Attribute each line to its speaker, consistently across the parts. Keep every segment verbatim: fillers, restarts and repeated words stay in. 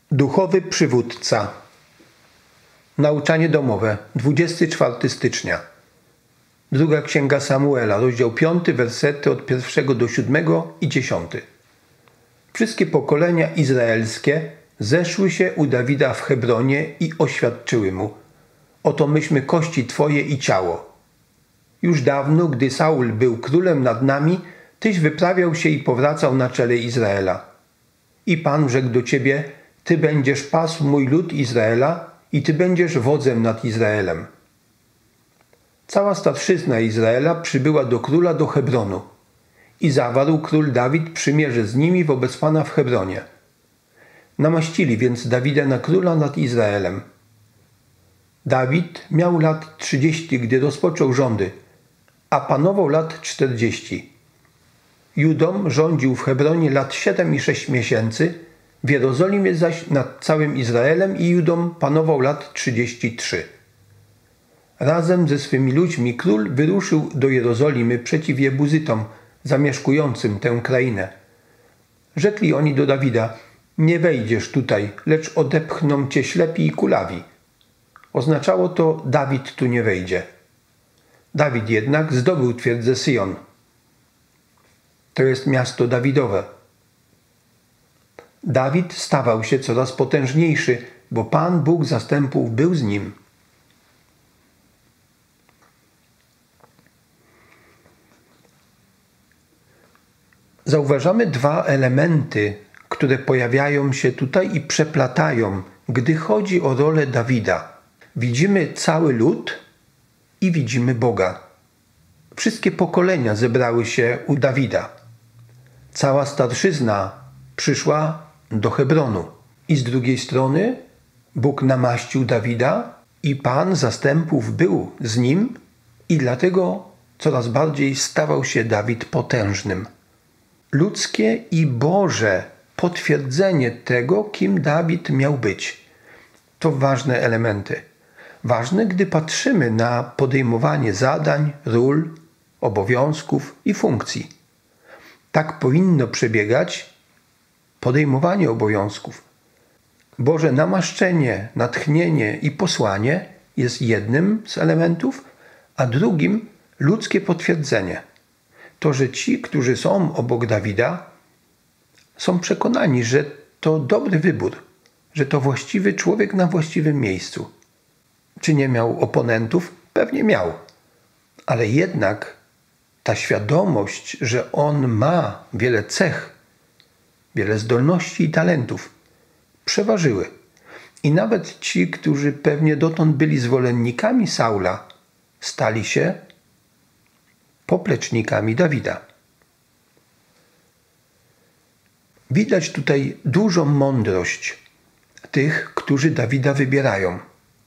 Speaker 1: Duchowy przywódca. Nauczanie domowe. dwudziestego czwartego stycznia. Druga Księga Samuela, rozdział piąty, wersety od pierwszego do siódmego i dziesiąty. Wszystkie pokolenia izraelskie zeszły się u Dawida w Hebronie i oświadczyły mu: oto myśmy kości Twoje i ciało. Już dawno, gdy Saul był królem nad nami, Tyś wyprawiał się i powracał na czele Izraela. I Pan rzekł do Ciebie: Ty będziesz pasł mój lud Izraela i Ty będziesz wodzem nad Izraelem. Cała starszyzna Izraela przybyła do króla do Hebronu i zawarł król Dawid przymierze z nimi wobec Pana w Hebronie. Namaścili więc Dawida na króla nad Izraelem. Dawid miał lat trzydzieści, gdy rozpoczął rządy, a panował lat czterdzieści. Judą rządził w Hebronie lat siedem i sześć miesięcy, w Jerozolimie zaś nad całym Izraelem i Judą panował lat trzydzieści trzy. Razem ze swymi ludźmi król wyruszył do Jerozolimy przeciw Jebuzytom, zamieszkującym tę krainę. Rzekli oni do Dawida: nie wejdziesz tutaj, lecz odepchną cię ślepi i kulawi. Oznaczało to: Dawid tu nie wejdzie. Dawid jednak zdobył twierdzę Syjon. To jest miasto Dawidowe. Dawid stawał się coraz potężniejszy, bo Pan Bóg zastępów był z nim. Zauważamy dwa elementy, które pojawiają się tutaj i przeplatają, gdy chodzi o rolę Dawida. Widzimy cały lud i widzimy Boga. Wszystkie pokolenia zebrały się u Dawida. Cała starszyzna przyszła do Hebronu. I z drugiej strony Bóg namaścił Dawida i Pan zastępów był z nim i dlatego coraz bardziej stawał się Dawid potężnym. Ludzkie i Boże potwierdzenie tego, kim Dawid miał być. To ważne elementy. Ważne, gdy patrzymy na podejmowanie zadań, ról, obowiązków i funkcji. Tak powinno przebiegać podejmowanie obowiązków. Boże namaszczenie, natchnienie i posłanie jest jednym z elementów, a drugim ludzkie potwierdzenie. To, że ci, którzy są obok Dawida, są przekonani, że to dobry wybór, że to właściwy człowiek na właściwym miejscu. Czy nie miał oponentów? Pewnie miał. Ale jednak ta świadomość, że on ma wiele cech, wiele zdolności i talentów, przeważyły. I nawet ci, którzy pewnie dotąd byli zwolennikami Saula, stali się poplecznikami Dawida. Widać tutaj dużą mądrość tych, którzy Dawida wybierają.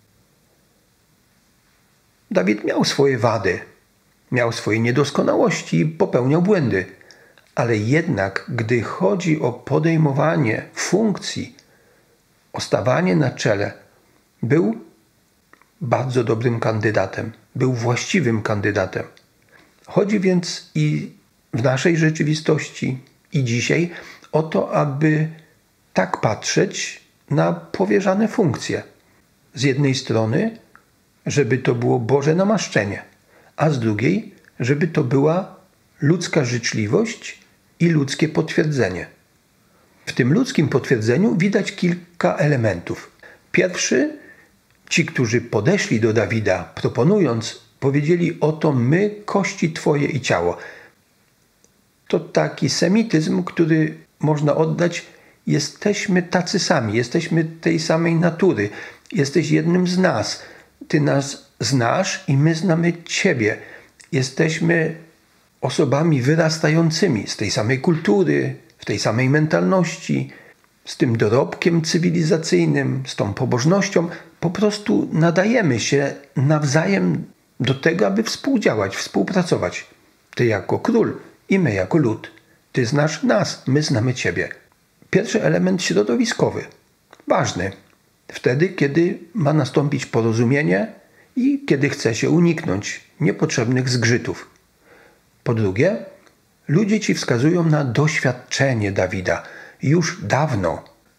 Speaker 1: Dawid miał swoje wady, miał swoje niedoskonałości i popełniał błędy, ale jednak, gdy chodzi o podejmowanie funkcji, o stawanie na czele, był bardzo dobrym kandydatem, był właściwym kandydatem. Chodzi więc i w naszej rzeczywistości, i dzisiaj o to, aby tak patrzeć na powierzane funkcje. Z jednej strony, żeby to było Boże namaszczenie, a z drugiej, żeby to była ludzka życzliwość i ludzkie potwierdzenie. W tym ludzkim potwierdzeniu widać kilka elementów. Pierwszy, ci, którzy podeszli do Dawida, proponując, powiedzieli: oto my, kości Twoje i ciało. To taki semityzm, który można oddać: jesteśmy tacy sami, jesteśmy tej samej natury, jesteś jednym z nas. Ty nas znasz i my znamy Ciebie. Jesteśmy osobami wyrastającymi z tej samej kultury, w tej samej mentalności, z tym dorobkiem cywilizacyjnym, z tą pobożnością. Po prostu nadajemy się nawzajem do tego, aby współdziałać, współpracować. Ty jako król i my jako lud. Ty znasz nas, my znamy Ciebie. Pierwszy element środowiskowy. Ważny. Wtedy, kiedy ma nastąpić porozumienie i kiedy chce się uniknąć niepotrzebnych zgrzytów. Po drugie, ludzie ci wskazują na doświadczenie Dawida. Już dawno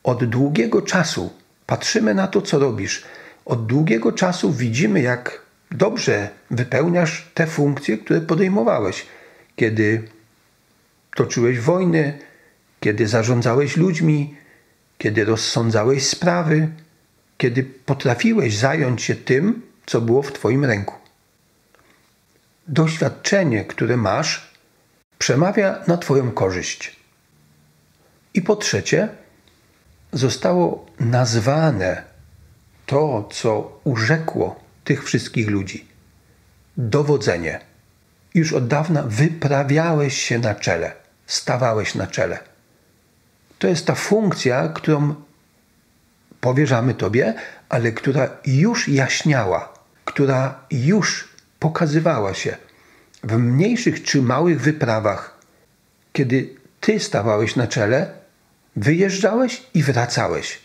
Speaker 1: Od długiego czasu patrzymy na to, co robisz. Od długiego czasu widzimy, jak dobrze wypełniasz te funkcje, które podejmowałeś. Kiedy toczyłeś wojny, kiedy zarządzałeś ludźmi, kiedy rozsądzałeś sprawy, kiedy potrafiłeś zająć się tym, co było w twoim ręku. Doświadczenie, które masz, przemawia na twoją korzyść. I po trzecie, zostało nazwane to, co urzekło tych wszystkich ludzi. Dowodzenie. Już od dawna wyprawiałeś się na czele, stawałeś na czele. To jest ta funkcja, którą powierzamy Tobie, ale która już jaśniała, która już pokazywała się w mniejszych czy małych wyprawach. Kiedy Ty stawałeś na czele, wyjeżdżałeś i wracałeś.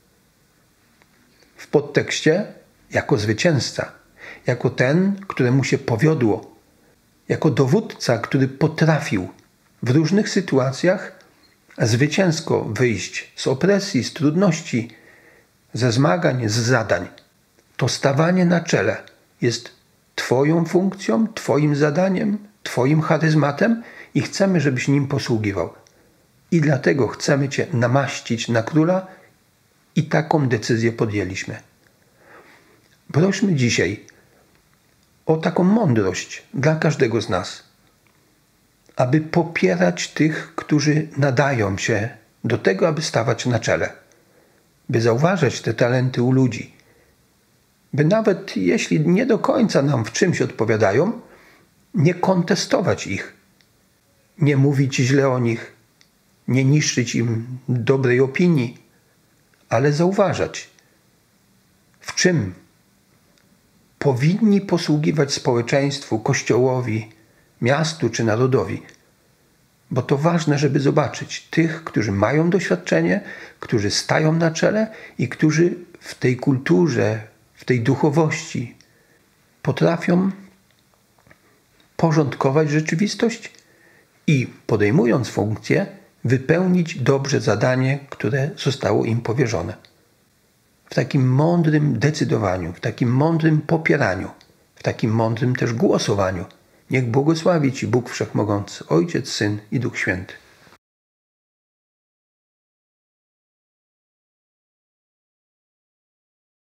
Speaker 1: W podtekście jako zwycięzca, jako ten, któremu się powiodło, jako dowódca, który potrafił w różnych sytuacjach zwycięsko wyjść z opresji, z trudności, ze zmagań, z zadań. To stawanie na czele jest Twoją funkcją, Twoim zadaniem, Twoim charyzmatem i chcemy, żebyś nim posługiwał. I dlatego chcemy Cię namaścić na króla i taką decyzję podjęliśmy. Prośmy dzisiaj o taką mądrość dla każdego z nas, aby popierać tych, którzy nadają się do tego, aby stawać na czele, by zauważać te talenty u ludzi, by nawet jeśli nie do końca nam w czymś odpowiadają, nie kontestować ich, nie mówić źle o nich, nie niszczyć im dobrej opinii, ale zauważać, w czym powinni posługiwać społeczeństwu, kościołowi, miastu czy narodowi. Bo to ważne, żeby zobaczyć tych, którzy mają doświadczenie, którzy stają na czele i którzy w tej kulturze, w tej duchowości potrafią porządkować rzeczywistość i podejmując funkcję, wypełnić dobrze zadanie, które zostało im powierzone. W takim mądrym decydowaniu, w takim mądrym popieraniu, w takim mądrym też głosowaniu. Niech błogosławi Ci Bóg Wszechmogący, Ojciec, Syn i Duch Święty.